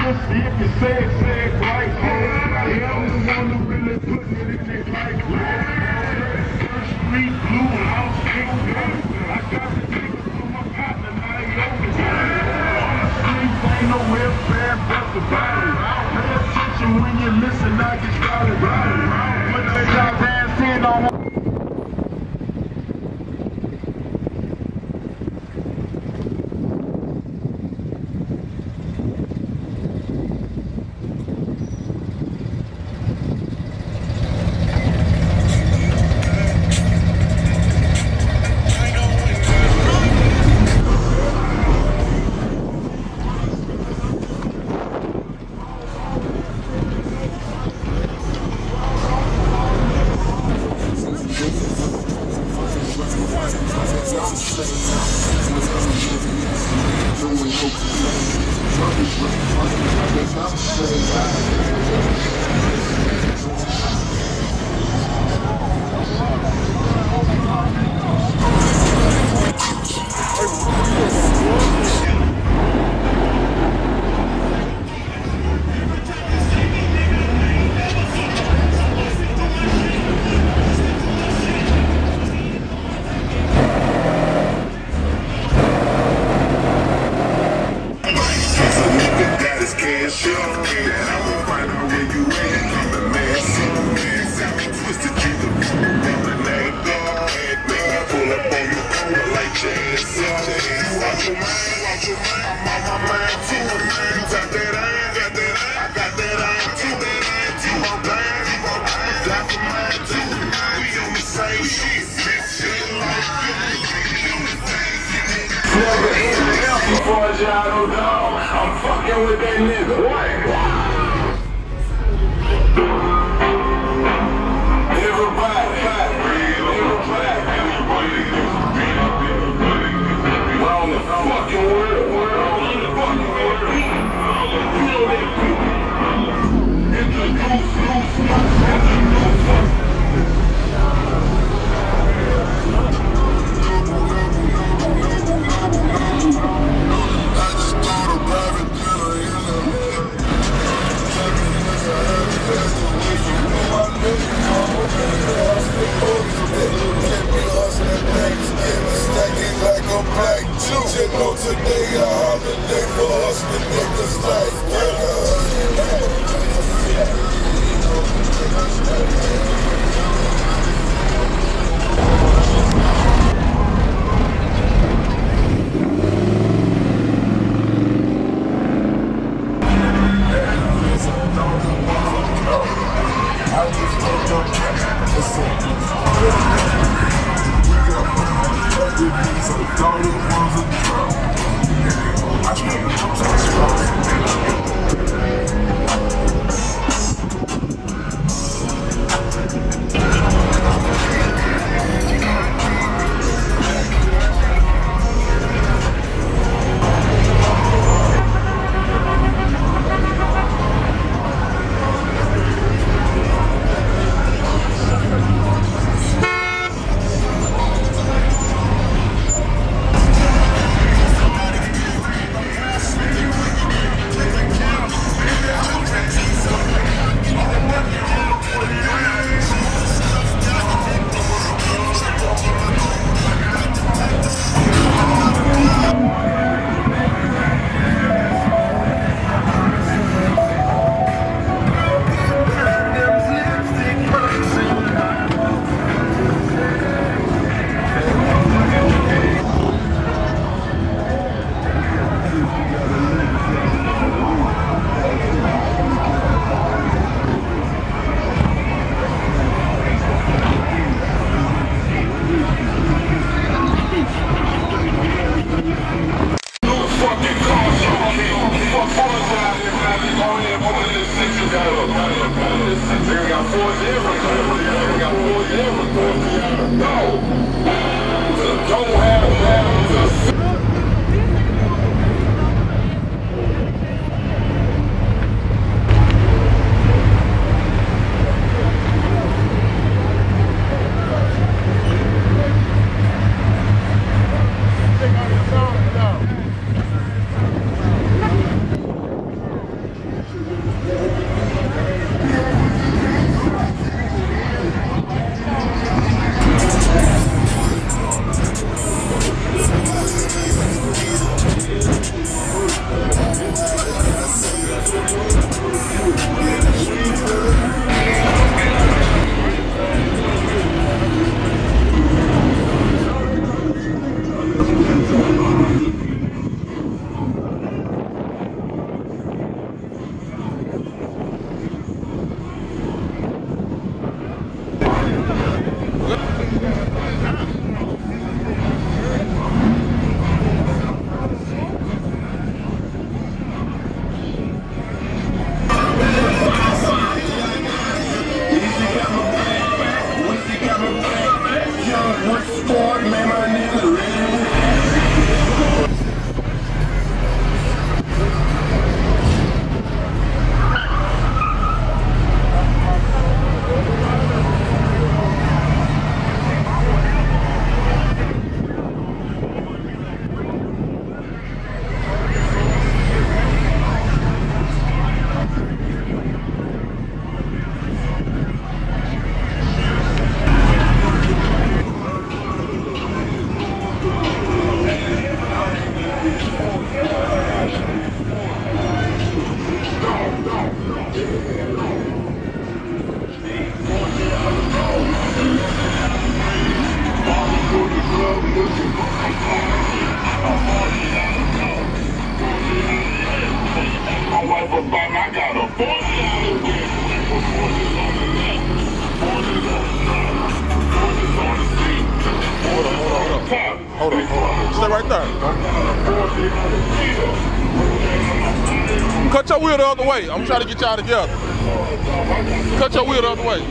pussy if you say it right. Yeah, I'm the one who really putting it in their life. First Street, Blue House, Big Gun. I got the niggas from my partner, now they over. On the streets, ain't no real bad bust about it. Pay attention when you listen, I get started riding. When they got ass in on my never in the air before Jado Dog. I'm fucking with that nigga. Everybody. We're on the fucking world. Feel that beat. Introduce. Today a holiday for us, the niggas like I Ford, man, my nigga ready. Hold on. Stay right there. Cut your wheel the other way. I'm trying to get y'all together. Cut your wheel the other way.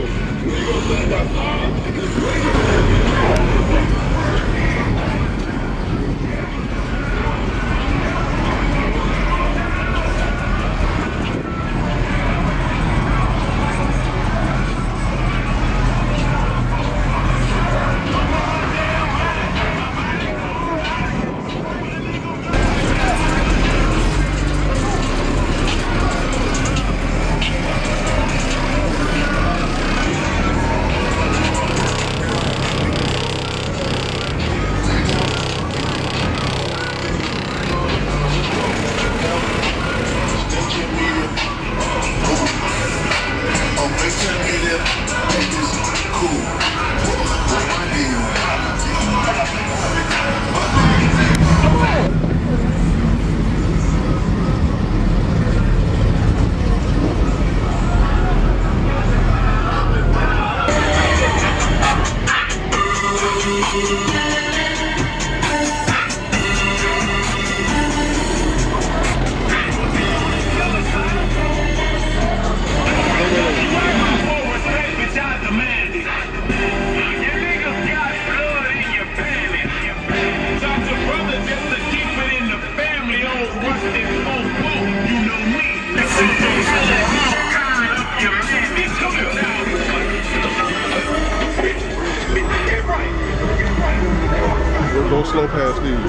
Go slow past these.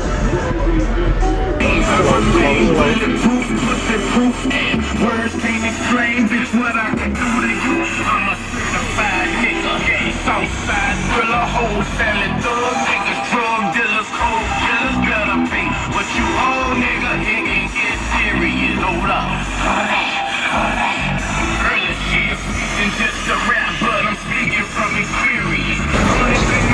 Words can't explain, bitch, what I can do to you. I'm a certified nigga. Southside thriller, wholesaling thug niggas, drug dealers, coke killers, better pay what you owe, nigga. It can get serious, hold up. Early shit and just a rap, but I'm speaking from experience. Only thing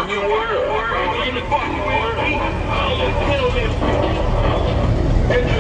new world. In the fucking world.